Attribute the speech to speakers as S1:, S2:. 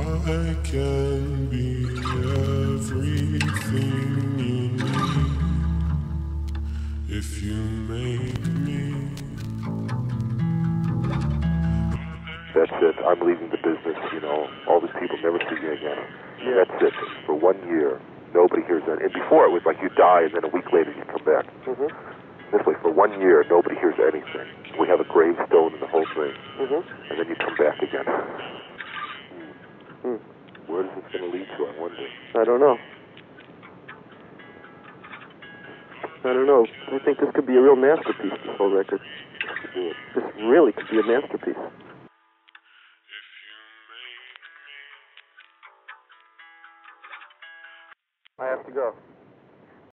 S1: I can be everything you need if you make me.
S2: That's it. I'm leaving the business, you know. All these people never see me again.
S3: Yeah.
S2: That's it. For 1 year, nobody hears that. And before, it was like you die, and then a week later you come back.
S3: Mm-hmm.
S2: This way, for 1 year, nobody hears anything. We have a gravestone and the whole thing.
S3: Mm-hmm.
S2: And then you come back again.
S3: Mm.
S2: Where is this going to lead to, I wonder?
S3: I don't know. I don't know. I think this could be a real masterpiece, this whole record. This really could be a masterpiece. I have to go.